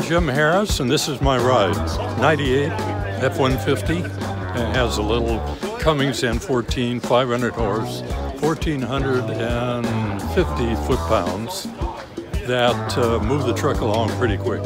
Jim Harris, and this is my ride. 98 F-150. It has a little Cummins N14, 500 horse, 1,450 foot-pounds that move the truck along pretty quick.